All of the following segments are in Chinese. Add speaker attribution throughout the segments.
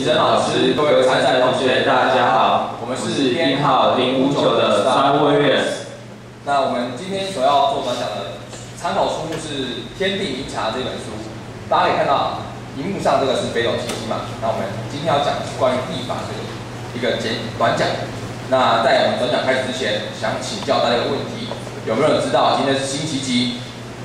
Speaker 1: 申老师，各位参赛同学，大家好，我们是编号059的3位院。
Speaker 2: 那我们今天所要做转讲的参考书目是《天地明察》这本书。大家可以看到，荧幕上这个是北斗七星嘛。那我们今天要讲的是关于历法的一个短讲。那在我们转讲开始之前，想请教大家一个问题：有没有人知道今天是星期几？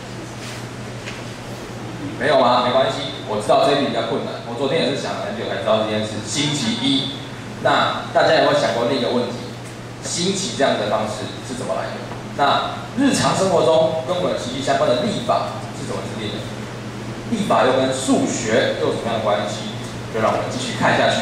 Speaker 2: 没有吗？没关系，我知道这一题比较困难。我昨天也是想了很久才知道今天是星期一。那大家有没有想过另一个问题？星期这样的方式是怎么来的？那日常生活中跟我们息息相关的历法是怎么制定的？历法又跟数学又有什么样的关系？就让我们继续看下去。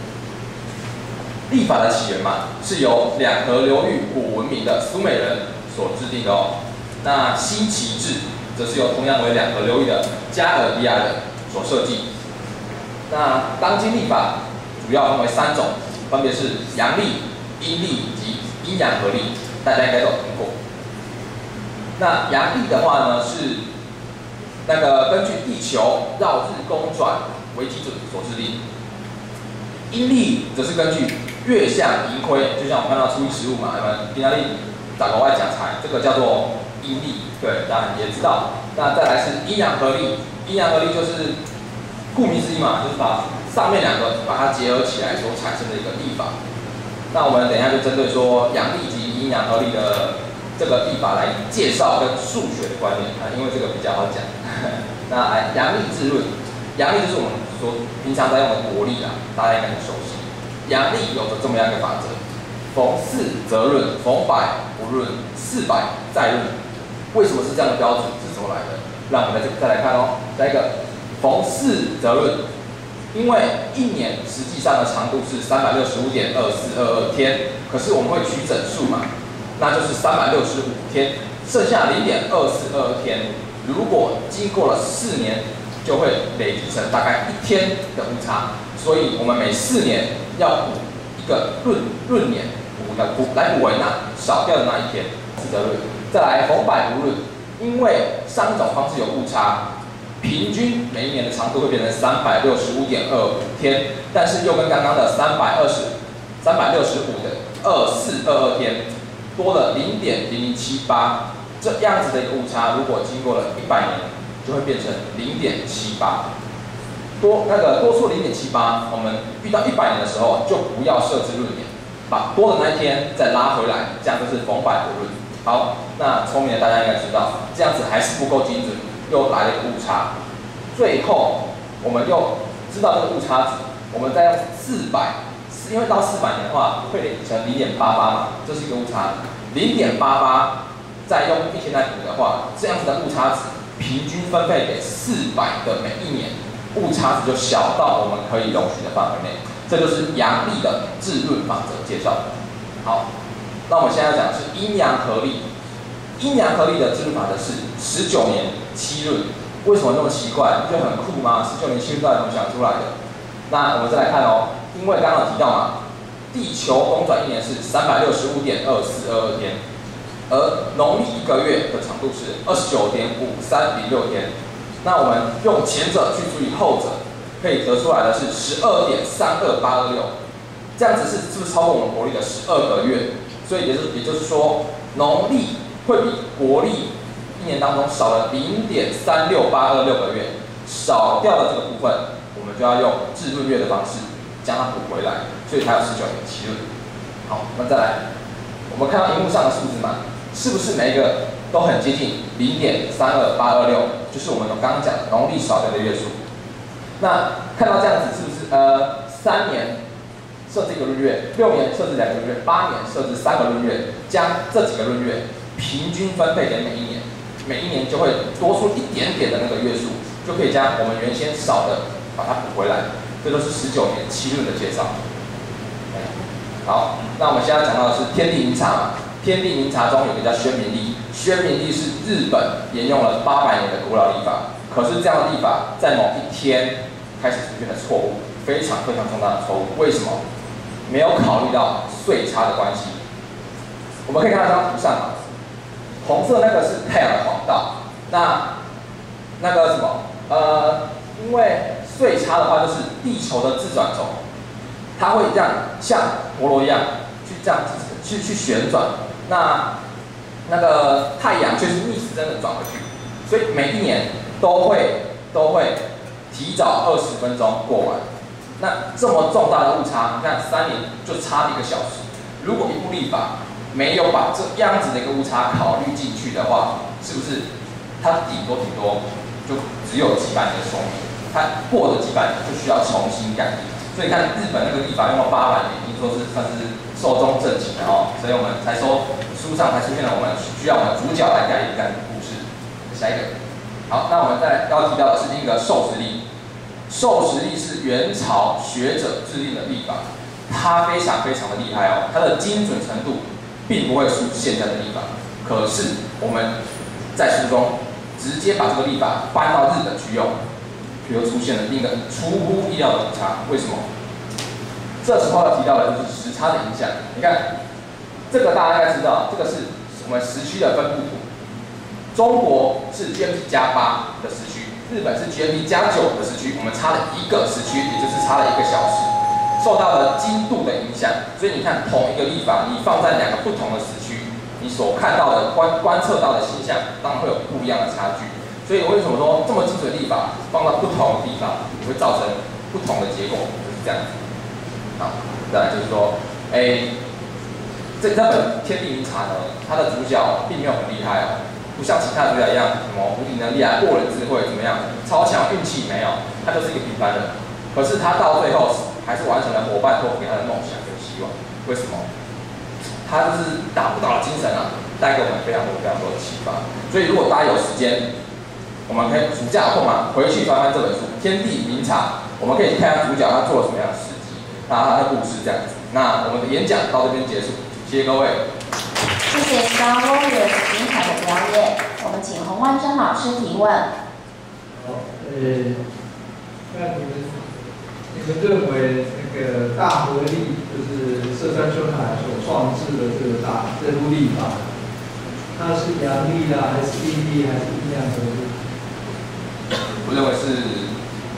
Speaker 2: 历法的起源嘛，是由两河流域古文明的苏美人所制定的哦。那星期制则是由同样为两河流域的加尔迪亚人所设计。那当今历法主要分为3种，分别是阳历、阴历以及阴阳合历，大家应该都有听过。那阳历的话呢，是根据地球绕日公转为基准所制定。阴历则是根据月相盈亏，就像我们看到初一十五嘛，我们平常历打国外讲财，这个叫做阴历，对，大家也知道。那再来是阴阳合历，阴阳合历就是顾名思义嘛，就是把上面2个把它结合起来所产生的一个历法。那我们等一下就针对说阳历及阴阳合历的这个历法来介绍跟数学的观念啊，因为这个比较好讲。那来阳历制论，阳历就是我们所平常在用的国历啊，大家应该很熟悉。阳历有着这么样一个法则：逢4则论，逢百不论，400再论。为什么是这样的标准？是怎么来的？让我们再来看哦。下一个，逢4则论，因为一年实际上的长度是365.2422天，可是我们会取整数嘛，那就是365天，剩下0.2422天。如果经过了4年，就会累积成大概1天的误差，所以我们每4年要补一个闰年，来补为那少掉的那1天，4则论。再来逢百不论，因为上一种方式有误差，平均每一年的长度会变成365.25天，但是又跟刚刚的365的2422天多了0.0078，这样子的一个误差，如果经过了100年，就会变成0.78。多出0.78，我们遇到100年的时候就不要设置闰年，把多的那一天再拉回来，这样就是逢百不论。好，那聪明的大家应该知道，这样子还是不够精准，又来了一个误差。最后我们又知道这个误差值，我们再用400，因为到400年的话会累积成0.88嘛，这是一个误差。0.88再用1天来补的话，这样子的误差值平均分配给400的每一年，误差值就小到我们可以容许的范围内。这就是阳历的制论法则介绍。好。那我们现在讲的是阴阳合历，阴阳合历的制论法则是19年7闰。为什么那么奇怪？不觉得很酷吗？19年7闰到底怎么想出来的？那我们再来看哦，因为刚刚提到嘛，地球公转1年是365.2422天，而农历1个月的长度是29.5306天。那我们用前者去除以后者，可以得出来的是12.32826。这样子是不是超过我们国历的12个月？所以也就是说，农历会比国历1年当中少了0.36826个月，少掉的这个部分，我们就要用制闰月的方式将它补回来，所以才有19年7闰。好，那再来，我们看到荧幕上的数字嘛，是不是每一个都很接近0.32826？就是我们刚刚讲的农历少掉的月数。那看到这样子，是不是3年？设置1个闰月，6年设置2个闰月，8年设置3个闰月，将这几个闰月平均分配给每一年，每一年就会多出一点点的那个月数，就可以将我们原先少的把它补回来。这都是19年7闰的介绍。好，那我们现在讲到的是天地明察嘛，天地明察中有一个叫宣明历，宣明历是日本沿用了800年的古老历法，可是这样的历法在某一天开始出现了错误，非常非常重大的错误。为什么？没有考虑到岁差的关系。我们可以看到这张图上，红色那个是太阳的黄道，那个什么因为岁差的话就是地球的自转轴它会这样像陀螺一样去这样去旋转，那个太阳却是逆时针的转回去，所以每一年都会提早20分钟过完。那这么重大的误差，你看3年就差1个小时。如果一部立法没有把这样子的一个误差考虑进去的话，是不是它顶多就只有几百年的寿命？它过了几百年就需要重新改立。所以你看日本那个立法用了800年，已经说是算是寿终正寝了哦。所以我们才说书上才出现了我们需要我们主角来改一个故事。下一个，好，那我们再要提到的是另一个授时历。授时历是元朝学者制定的历法，它非常非常的厉害哦，它的精准程度并不会输现在的历法。可是我们在书中直接把这个历法搬到日本去用，又出现了另一个出乎意料的误差。为什么？这时候要提到的就是时差的影响。你看，这个大家应该知道，这个是我们时区的分布图。中国是 GMT+8的时区。日本是 GMT+9的时区，我们差了1个时区，也就是差了1个小时，受到了经度的影响。所以你看，同一个历法，你放在2个不同的时区，你所看到的观测到的现象，当然会有不一样的差距。所以为什么说这么精准的历法放到不同的地方，也会造成不同的结果，就是这样子。好，再来就是说，这本《天地明察》呢，它的主角并没有很厉害哦。不像其他主角一样，什么无敌能力啊、过人智慧怎么样、超强运气没有，他就是一个平凡人。可是他到最后还是完成了伙伴托付给他的梦想跟希望。为什么？他就是打不倒的精神啊，带给我们非常多的启发。所以如果大家有时间，我们可以暑假空嘛，回去翻翻这本书《天地明察》，我们可以看下主角他做了什么样的事迹，他的故事这样子。那我们的演讲到这边结束，谢谢各位。
Speaker 3: 谢谢 Star Warriors 精彩的表演，我们请洪万珍老师提问。
Speaker 4: 好，那你们认为那个大合历就是涩川春海所创制的这部历法，它是阳历啦，还是阴历，还是阴阳合历？
Speaker 2: 我认为是，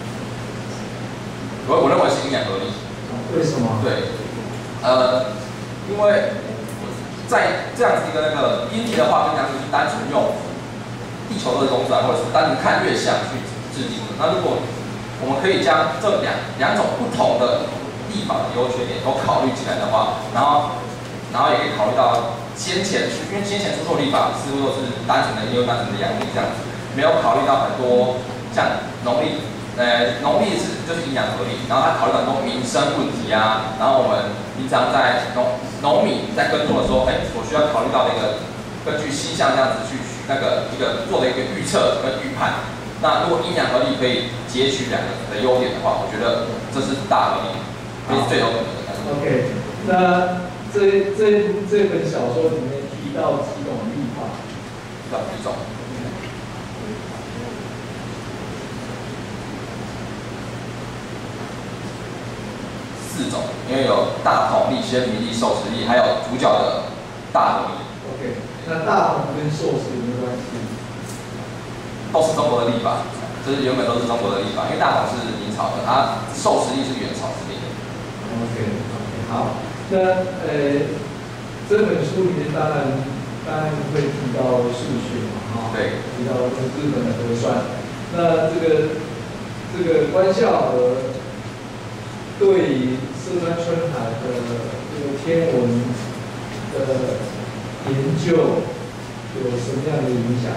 Speaker 2: 我认为是阴阳合历。
Speaker 4: 为什么？
Speaker 2: 对，因为在这样子一个那个阴历的话，跟阳历是单纯用地球的公转，或者是单纯看月相去制定的。那如果我们可以将这两种不同的历法的优缺点都考虑进来的话，然后也可以考虑到因为先前出错历法似乎都是单纯的阴历、单纯的阳历这样子，没有考虑到很多像农历就是阴阳合历，然后他考虑到很多民生问题啊，然后我们平常在农民在耕作的时候，我需要考虑到根据星象这样子去做的一个预测跟预判。那如果阴阳合历可以截取两个的优点的话，我觉得这是大合历，这是最有可能的。
Speaker 4: OK， 那这本小说里面提到几种历法？
Speaker 2: 几种？4种，因为有大同历、先民历、授时历，还有主角的大合历。
Speaker 4: OK， 那大同跟授时有没有关系？
Speaker 2: 都是中国的历法，就是原本都是中国的历法，因为大同是明朝的，它授时历是元朝制定的。
Speaker 4: OK， 好，那这本书里面当然会提到数学嘛，哈，
Speaker 2: 对，
Speaker 4: 提到日本的核算。那这个关孝和对于涩川春海的这个天文的研究有什么样的影响？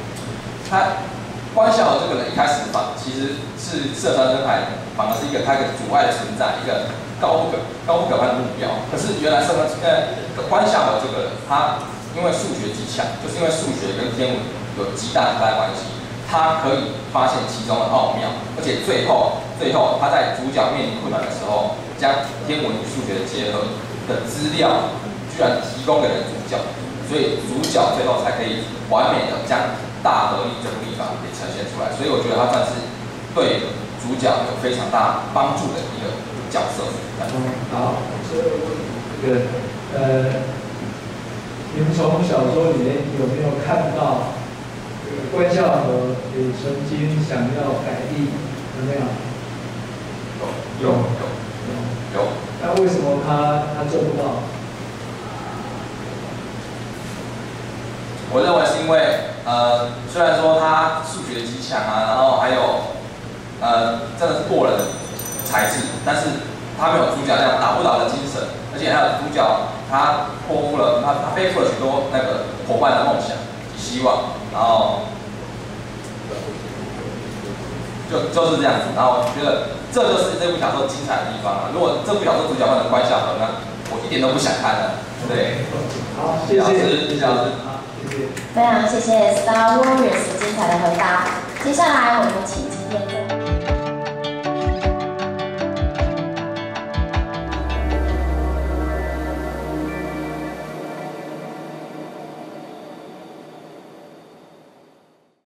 Speaker 2: 关孝和这个人一开始其实是涩川春海反而是他一个阻碍的存在，一个高不可攀的目标。可是原来关孝和这个人，他因为数学极强，就是因为数学跟天文有极大的关系，他可以发现其中的奥妙，而且最后他在主角面临困难的时候，将天文与数学的结合的资料居然提供给了主角，所以主角最后才可以完美的将大合历这部历法给呈现出来。所以我觉得他算是对主角有非常大帮助的一个角色。
Speaker 4: 好，这个你们从小说里面有没有看到关孝和也曾经想要改历？有没有？
Speaker 2: 有。
Speaker 4: 那为什么他做不到？
Speaker 2: 我认为是因为虽然说他数学极强啊，然后还有真的是过人的才智，但是他没有主角那样打不倒的精神，而且还有主角他背负了许多那个伙伴的梦想、希望，然后就是这样子。然后我觉得这就是这部小说精彩的地方啊！如果这部小说主角换成关晓荷，那我一点都不想看了。对，
Speaker 4: 好，谢谢
Speaker 2: 老师。
Speaker 3: 非常谢谢 Star Warriors 精彩的回答。接下来我们请今天最后。